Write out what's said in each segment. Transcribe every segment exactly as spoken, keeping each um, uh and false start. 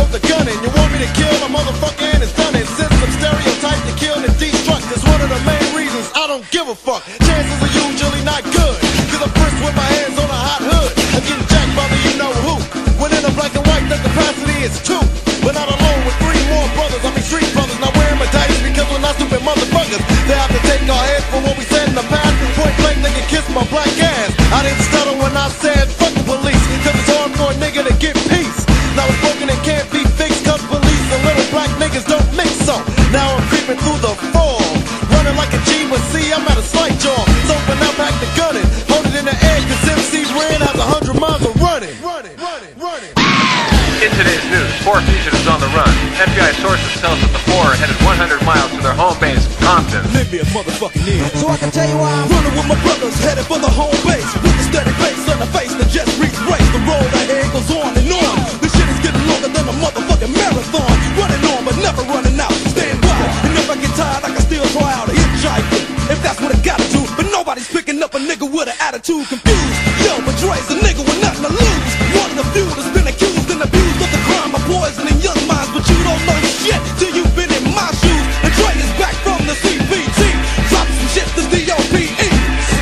with the gun in. You want me to kill a motherfucker and it's done it. Since some stereotype to kill and destruct is one of the main reasons I don't give a fuck. Chances are usually not good, cause I'm first with my hands on a hot hood. I'm getting jacked by the you know who. When in a black and white, the capacity is two. But not alone with three more brothers, I mean street brothers. Not wearing medallions because we're not stupid motherfuckers. They have to take our heads for what we said in the past. Point blank, they can kiss my black ass. I didn't stutter when I said fuck the police, cause it's hard for a nigga to get peace. Now it's broken and can't be fixed, cause police and little black niggas don't mix up. Now I'm creeping through the fall, running like a G, but see I'm at a slight jaw. So when I pack the gun in, hold it in the air, cause M C Ren has a hundred miles of running. Running, running, running. In today's news, four fugitives on the run. N B I sources tell us that the four are headed one hundred miles to their home base, Compton. Libya motherfucking in. So I can tell you why I'm running with my brothers, headed for the home base. With a steady pace on the face that just reached race. The road ahead goes on and on. This shit is getting longer than a motherfucking marathon. Running on but never running out. Stand by, and if I get tired I can still try out a hitchhiker, if that's what I gotta do. But nobody's picking up a nigga with an attitude. Confused, yo, but Dre's a nigga with nothing to lose. One of the few that's been accused and abused of the crime of poisoning young minds. But you don't know shit till you've been in my shoes. And Dre is back from the C B T, drop some shit to D O P E.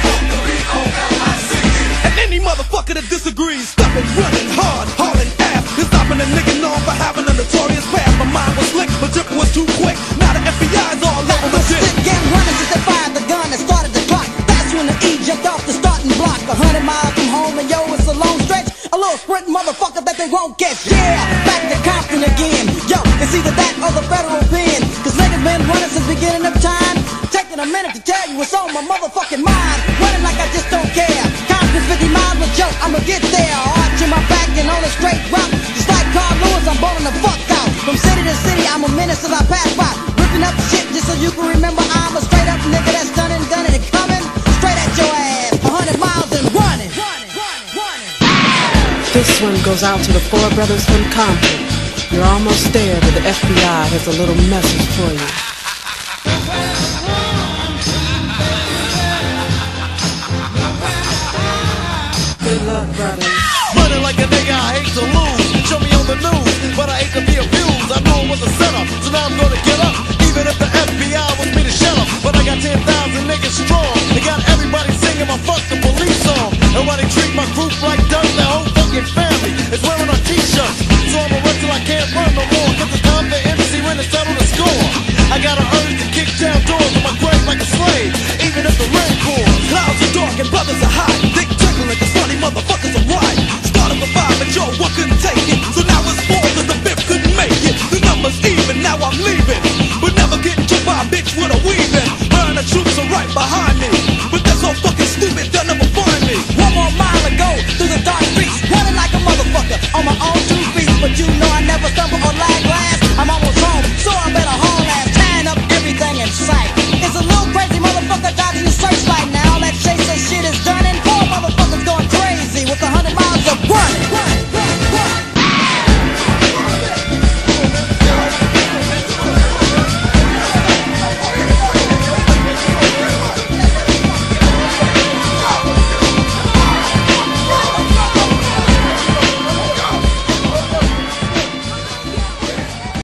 And any motherfucker that disagrees, stop it running hard, hauling ass, and stopping a nigga known for having a notorious past. My mind was slick, but drip was too quick. Now the F B I's all over my shit. Stick and running since they fired the gun and started the clock. That's when the E jumped off the starting block. A hundred miles from home and yo, it's a long stretch. A little sprint motherfucker that they won't catch. Yeah, back to Compton again. Yo, it's either that or the federal pen, cause niggas been running since beginning of time. Taking a minute to tell you what's on my motherfucking mind. Running like I just don't care. Compton's fifty miles a joke, I'ma get there. Arch in my back and on a straight route. Just like Carl Lewis, I'm bowling the fuck out. From city to city, I'm a menace as I pass by. Ripping up shit just so you can remember I'm a straight up nigga that's done and done and coming straight at your ass. A hundred miles and running. This one goes out to the four brothers from Compton. You're almost there, but the F B I has a little message for you. Good luck, brothers. Running like a nigga I hate to lose. Show me on the news, but I hate to be abused. I knew it was a setup, so now I'm gonna get up. Even if the F B I wants me to shut up, but I got ten thousand niggas strong. They got everybody singing my fuck the police song. And why they treat my group like that?